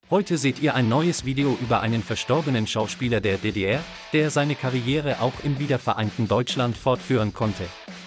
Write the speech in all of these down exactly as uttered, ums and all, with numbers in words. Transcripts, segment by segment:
Heute seht ihr ein neues Video über einen verstorbenen Schauspieler der D D R, der seine Karriere auch im wiedervereinten Deutschland fortführen konnte.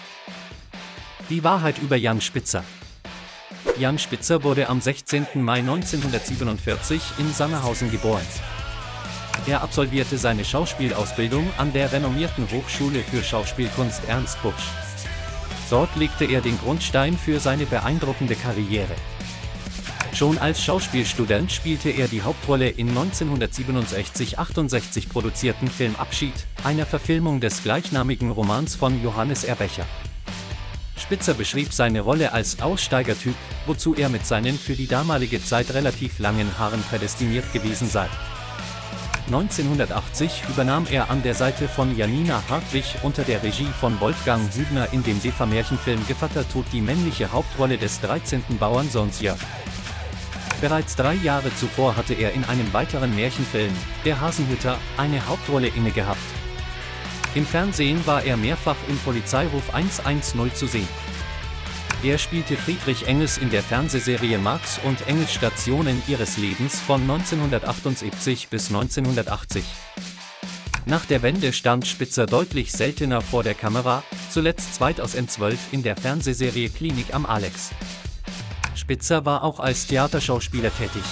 Die Wahrheit über Jan Spitzer. Jan Spitzer wurde am sechzehnten Mai neunzehnhundertsiebenundvierzig in Sangerhausen geboren. Er absolvierte seine Schauspielausbildung an der renommierten Hochschule für Schauspielkunst Ernst Busch. Dort legte er den Grundstein für seine beeindruckende Karriere. Schon als Schauspielstudent spielte er die Hauptrolle im neunzehnhundertsiebenundsechzig achtundsechzig produzierten Film Abschied, einer Verfilmung des gleichnamigen Romans von Johannes R. Becher. Spitzer beschrieb seine Rolle als Aussteigertyp, wozu er mit seinen für die damalige Zeit relativ langen Haaren prädestiniert gewesen sei. neunzehnhundertachtzig übernahm er an der Seite von Janina Hartwig unter der Regie von Wolfgang Hübner in dem D E F A-Märchenfilm Gevatter Tod die männliche Hauptrolle des dreizehnten Bauernsohns Jörg. Bereits drei Jahre zuvor hatte er in einem weiteren Märchenfilm, Der Hasenhüter, eine Hauptrolle inne gehabt. Im Fernsehen war er mehrfach im Polizeiruf hundertzehn zu sehen. Er spielte Friedrich Engels in der Fernsehserie Marx und Engels Stationen ihres Lebens von neunzehnhundertachtundsiebzig bis neunzehnhundertachtzig. Nach der Wende stand Spitzer deutlich seltener vor der Kamera, zuletzt zweitausendzwölf in der Fernsehserie Klinik am Alex. Spitzer war auch als Theaterschauspieler tätig.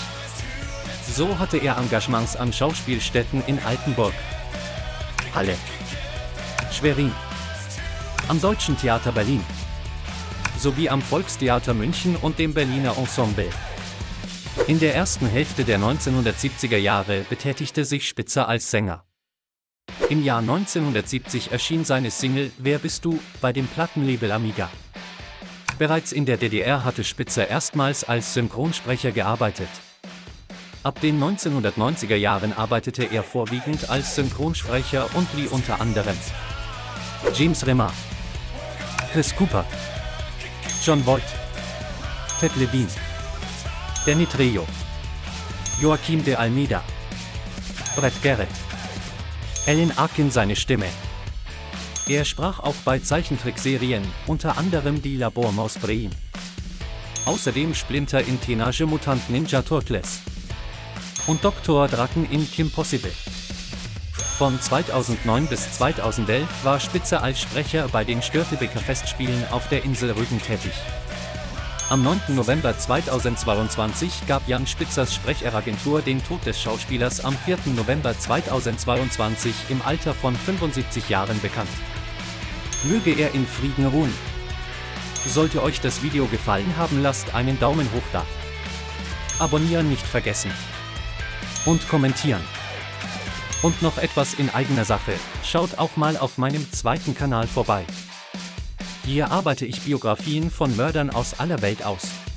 So hatte er Engagements an Schauspielstätten in Altenburg, Halle, Schwerin, am Deutschen Theater Berlin sowie am Volkstheater München und dem Berliner Ensemble. In der ersten Hälfte der neunzehnhundertsiebziger Jahre betätigte sich Spitzer als Sänger. Im Jahr neunzehnhundertsiebzig erschien seine Single Wer bist du bei dem Plattenlabel Amiga. Bereits in der D D R hatte Spitzer erstmals als Synchronsprecher gearbeitet. Ab den neunzehnhundertneunziger Jahren arbeitete er vorwiegend als Synchronsprecher und lieh unter anderem James Remar, Chris Cooper, John Voight, Ted Levine, Danny Trejo, Joaquim de Almeida, Brett Garrett, Alan Arkin seine Stimme. Er sprach auch bei Zeichentrickserien, unter anderem die Labormaus Brein. Außerdem Splinter in Teenage Mutant Ninja Turtles und Doktor Draken in Kim Possible. Von zweitausendneun bis zweitausendelf war Spitzer als Sprecher bei den Störtebeker Festspielen auf der Insel Rügen tätig. Am neunten November zweitausendzweiundzwanzig gab Jan Spitzers Sprecheragentur den Tod des Schauspielers am vierten November zweitausendzweiundzwanzig im Alter von fünfundsiebzig Jahren bekannt. Möge er in Frieden ruhen. Sollte euch das Video gefallen haben, lasst einen Daumen hoch da. Abonnieren nicht vergessen. Und kommentieren. Und noch etwas in eigener Sache, schaut auch mal auf meinem zweiten Kanal vorbei. Hier arbeite ich Biografien von Mördern aus aller Welt aus.